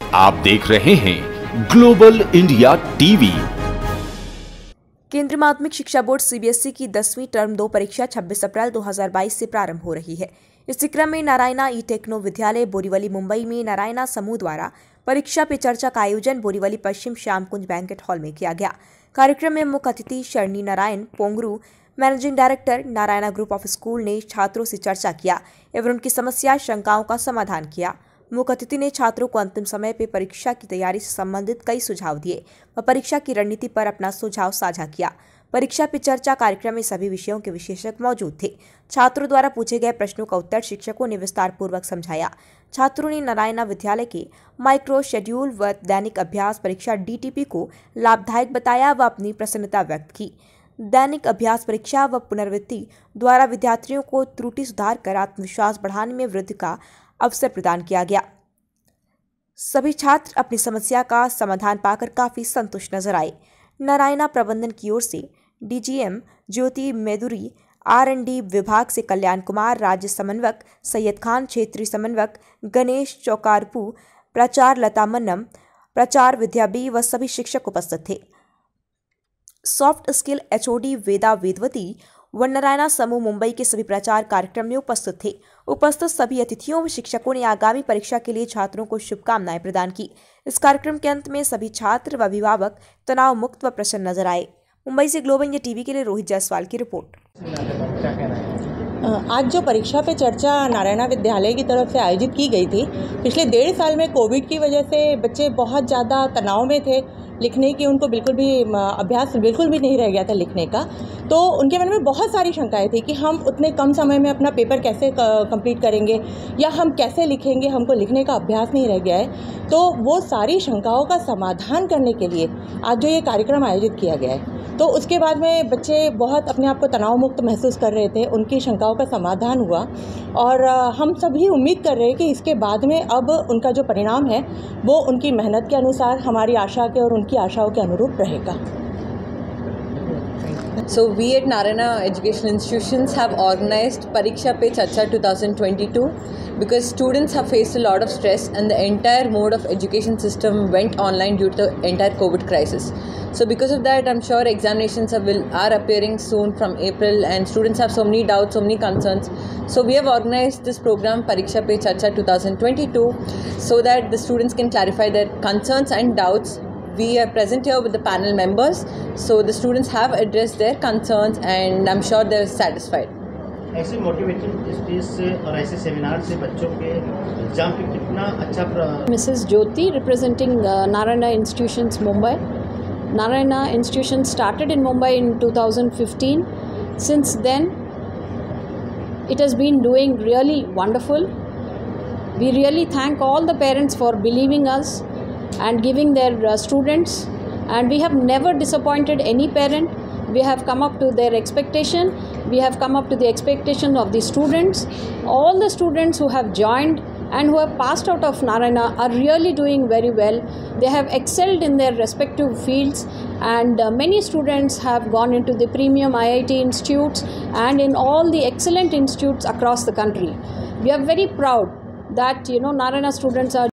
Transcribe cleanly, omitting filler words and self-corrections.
आप देख रहे हैं ग्लोबल इंडिया टीवी। केंद्रीय माध्यमिक शिक्षा बोर्ड सीबीएसई की 10वीं टर्म 2 परीक्षा 26 अप्रैल 2022 से प्रारंभ हो रही है। इसी क्रम में नारायणा ई टेक्नो विद्यालय बोरीवली मुंबई में नारायणा समूह द्वारा परीक्षा पे चर्चा का आयोजन बोरीवली पश्चिम श्यामकुंज बैंकेट हॉल में किया गया। कार्यक्रम में मुख्य अतिथि Sharani Narayan Pongru, managing director Narayana group of school ने छात्रों से चर्चा किया एवं उनकी समस्या शंकाओं का समाधान किया। मुख्य अतिथि ने छात्रों को अंतिम समय पर परीक्षा की तैयारी से संबंधित कई सुझाव दिए व परीक्षा की रणनीति पर अपना सुझाव साझा किया। परीक्षा पे चर्चा कार्यक्रम में सभी विषयों के विशेषज्ञ मौजूद थे। छात्रों द्वारा पूछे गए प्रश्नों का उत्तर शिक्षकों ने विस्तार पूर्वक समझाया। छात्रों ने नारायणा विद्यालय के माइक्रो शेड्यूल व दैनिक अभ्यास परीक्षा डीटीपी को लाभदायक बताया व अपनी प्रसन्नता व्यक्त की। दैनिक अभ्यास परीक्षा व पुनरावृत्ति द्वारा विद्यार्थियों को त्रुटि सुधार कर आत्मविश्वास बढ़ाने में वृद्धि का अवसर प्रदान किया गया। सभी छात्र अपनी समस्या का समाधान पाकर काफी संतुष्ट नजर आए। नारायणा प्रबंधन की ओर से डीजीएम ज्योति मेदुरी, R&D विभाग से कल्याण कुमार, राज्य समन्वयक सैयद खान, क्षेत्रीय समन्वयक गणेश चौकारपू, प्राचार्य लता मन्नम, प्राचार्य विद्या बी व सभी शिक्षक उपस्थित थे। Soft skill HOD Veda Vedavati व नारायणा समूह मुंबई के सभी प्राचार्य कार्यक्रम में उपस्थित थे। उपस्थित सभी अतिथियों व शिक्षकों ने आगामी परीक्षा के लिए छात्रों को शुभकामनाएं प्रदान की। इस कार्यक्रम के अंत में सभी छात्र व अभिभावक तनाव मुक्त व प्रसन्न नजर आए। मुंबई से ग्लोबल इंडिया टीवी के लिए रोहित जायसवाल की रिपोर्ट। आज जो परीक्षा पे चर्चा नारायणा विद्यालय की तरफ से आयोजित की गई थी, पिछले 1.5 साल में कोविड की वजह से बच्चे बहुत ज़्यादा तनाव में थे। लिखने की उनको बिल्कुल भी अभ्यास बिल्कुल भी नहीं रह गया था लिखने का। तो उनके मन में बहुत सारी शंकाएं थी कि हम उतने कम समय में अपना पेपर कैसे कंप्लीट करेंगे या हम कैसे लिखेंगे, हमको लिखने का अभ्यास नहीं रह गया है। तो वो सारी शंकाओं का समाधान करने के लिए आज जो ये कार्यक्रम आयोजित किया गया है, तो उसके बाद में बच्चे बहुत अपने आप को तनाव मुक्त महसूस कर रहे थे। उनकी शंकाओं का समाधान हुआ और हम सभी उम्मीद कर रहे हैं कि इसके बाद में अब उनका जो परिणाम है वो उनकी मेहनत के अनुसार, हमारी आशा के और उनकी आशाओं के अनुरूप रहेगा। So we at Narayana Educational Institutions have organized Pariksha Pe Charcha 2022 because students have faced a lot of stress and the entire mode of education system went online due to the entire COVID crisis. So because of that, I'm sure examinations are appearing soon from April and students have so many doubts, so many concerns. So we have organized this program Pariksha Pe Charcha 2022 so that the students can clarify their concerns and doubts. We are present here with the panel members, so the students have addressed their concerns and I'm sure they're satisfied. ऐसे motivated speech से और ऐसे seminar से बच्चों के exam पे कितना अच्छा Mrs. Jyoti representing Narayana Institutions Mumbai. Narayana Institution started in Mumbai in 2015. Since then, it has been doing really wonderful. We really thank all the parents for believing us and giving their students, and we have never disappointed any parent. We have come up to their expectation. We have come up to the expectation of the students. All the students who have joined and who have passed out of Narayana are really doing very well. They have excelled in their respective fields, and many students have gone into the premium IIT institutes and in all the excellent institutes across the country. We are very proud that Narayana students are